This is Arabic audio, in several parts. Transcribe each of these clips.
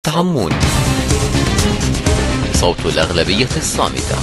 تعمون، صوت الأغلبية الصامتة.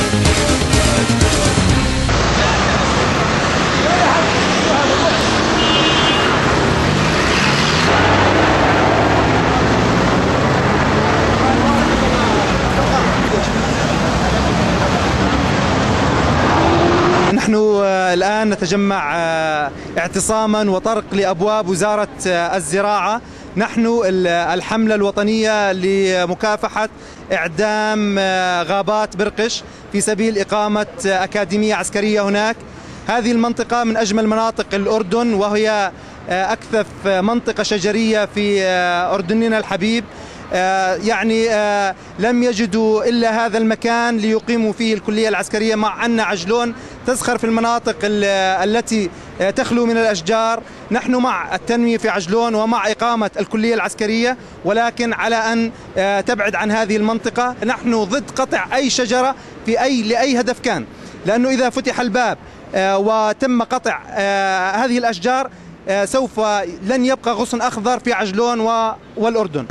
نحن الآن نتجمع اعتصاما وطرق لأبواب وزارة الزراعة. نحن الحملة الوطنية لمكافحة إعدام غابات برقش في سبيل إقامة أكاديمية عسكرية هناك. هذه المنطقة من أجمل مناطق الأردن، وهي أكثف منطقة شجرية في أردننا الحبيب. يعني لم يجدوا إلا هذا المكان ليقيموا فيه الكلية العسكرية، مع أن عجلون تزخر في المناطق التي تخلو من الأشجار. نحن مع التنمية في عجلون ومع إقامة الكلية العسكرية، ولكن على أن تبعد عن هذه المنطقة. نحن ضد قطع أي شجرة لأي هدف كان، لأنه إذا فتح الباب وتم قطع هذه الأشجار سوف لن يبقى غصن أخضر في عجلون والأردن.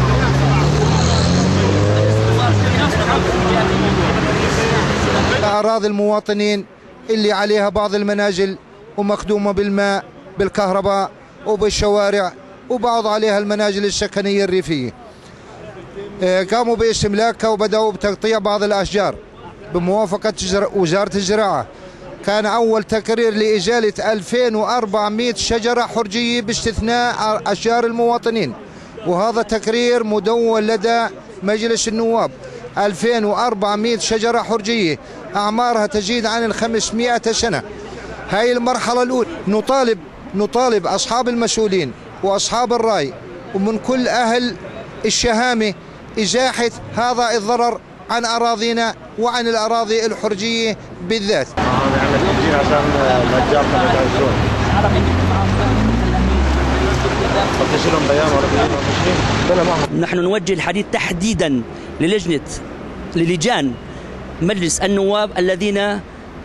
أراضي المواطنين اللي عليها بعض المنازل ومخدومة بالماء بالكهرباء وبالشوارع، وبعض عليها المنازل السكنية الريفية، قاموا باستملاكها وبدأوا بتقطيع بعض الأشجار بموافقة وزارة الزراعة. كان أول تقرير لإزالة 2400 شجرة حرجية باستثناء أشجار المواطنين، وهذا تقرير مدون لدى مجلس النواب. 2400 شجرة حرجية أعمارها تزيد عن 500 سنة. هاي المرحلة الأولى. نطالب أصحاب المسؤولين وأصحاب الرأي ومن كل أهل الشهامة إزاحة هذا الضرر عن أراضينا وعن الأراضي الحرجية بالذات. نحن نوجه الحديث تحديدا للجان مجلس النواب الذين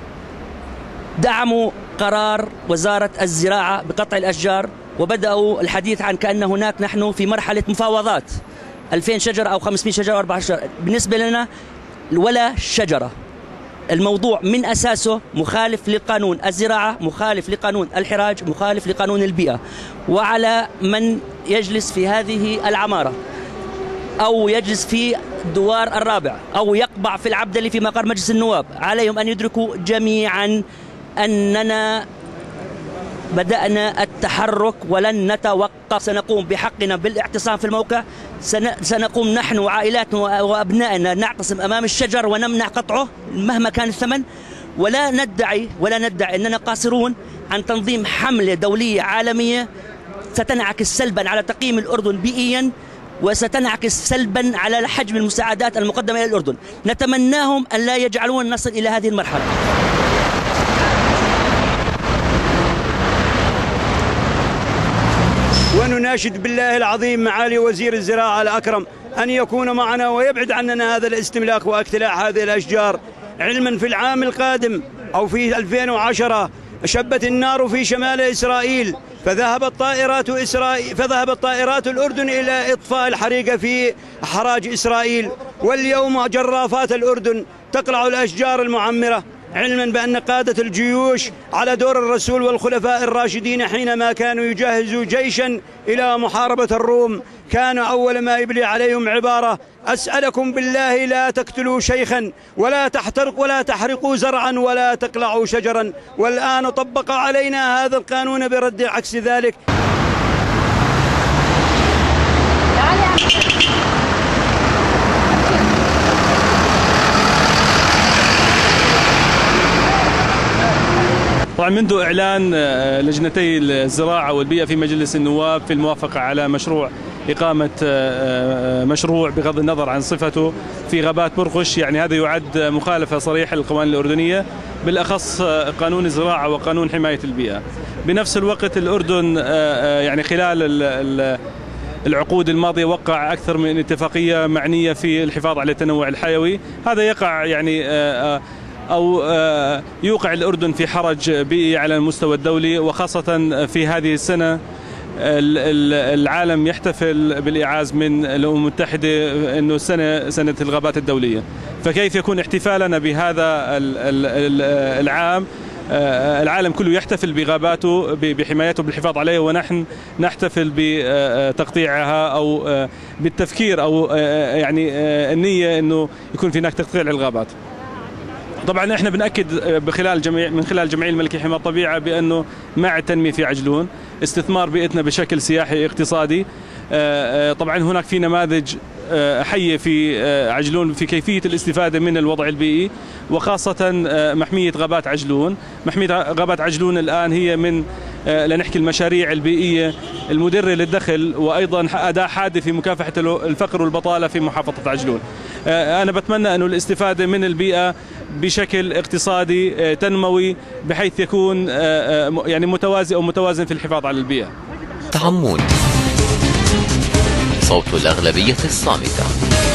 دعموا قرار وزارة الزراعة بقطع الأشجار، وبدأوا الحديث عن كأن هناك نحن في مرحلة مفاوضات 2000 شجرة أو 500 شجرة أو 4 شجرة. بالنسبة لنا ولا شجرة. الموضوع من أساسه مخالف لقانون الزراعة، مخالف لقانون الحراج، مخالف لقانون البيئة. وعلى من يجلس في هذه العمارة أو يجلس في الدوار الرابع أو يقبع في العبدلي في مقر مجلس النواب، عليهم أن يدركوا جميعا أننا بدأنا التحرك ولن نتوقف. سنقوم بحقنا بالاعتصام في الموقع. سنقوم نحن وعائلاتنا وأبنائنا نعتصم أمام الشجر ونمنع قطعه مهما كان الثمن. ولا ندعي أننا قاصرون عن تنظيم حملة دولية عالمية ستنعكس سلبا على تقييم الأردن بيئيا، وستنعكس سلبا على حجم المساعدات المقدمة إلى الأردن. نتمناهم أن لا يجعلون نصل إلى هذه المرحلة. ونناشد بالله العظيم معالي وزير الزراعة الأكرم أن يكون معنا ويبعد عننا هذا الاستملاك واقتلاع هذه الأشجار. علما في العام القادم أو في 2010 شبت النار في شمال إسرائيل، فذهبت طائرات الأردن إلى إطفاء الحريقة في حراج إسرائيل، واليوم جرافات الأردن تقلع الأشجار المعمرة. علما بأن قادة الجيوش على دور الرسول والخلفاء الراشدين حينما كانوا يجهزوا جيشا إلى محاربة الروم، كان أول ما يبلي عليهم عبارة: أسألكم بالله لا تقتلوا شيخا ولا تحرقوا زرعا ولا تقلعوا شجرا. والآن طبق علينا هذا القانون برد عكس ذلك. طبعا منذ إعلان لجنتي الزراعة والبيئة في مجلس النواب في الموافقة على إقامة مشروع بغض النظر عن صفته في غابات برقش، يعني هذا يعد مخالفة صريحة للقوانين الأردنية، بالأخص قانون الزراعة وقانون حماية البيئة. بنفس الوقت الأردن يعني خلال العقود الماضية وقع أكثر من اتفاقية معنية في الحفاظ على التنوع الحيوي. هذا يقع يعني أو يوقع الأردن في حرج بيئي على المستوى الدولي، وخاصة في هذه السنة العالم يحتفل بالإعاز من الأمم المتحدة أنه سنة الغابات الدولية، فكيف يكون احتفالنا بهذا العام العالم كله يحتفل بغاباته بحمايته بالحفاظ عليها، ونحن نحتفل بتقطيعها أو بالتفكير أو يعني النية أنه يكون في هناك تقطيع للغابات. طبعا احنا بنأكد من خلال الجمعية الملكية لحماية الطبيعة بأنه مع التنمية في عجلون استثمار بيئتنا بشكل سياحي اقتصادي. طبعا هناك في نماذج حية في عجلون في كيفية الاستفادة من الوضع البيئي، وخاصة محمية غابات عجلون. محمية غابات عجلون الآن هي من لنحكي المشاريع البيئية المدرة للدخل، وأيضا أداة حادة في مكافحة الفقر والبطالة في محافظة عجلون. أنا بتمنى أن الاستفادة من البيئة بشكل اقتصادي تنموي بحيث يكون يعني متوازي أو متوازن في الحفاظ على البيئة. تعمون، صوت الأغلبية الصامتة.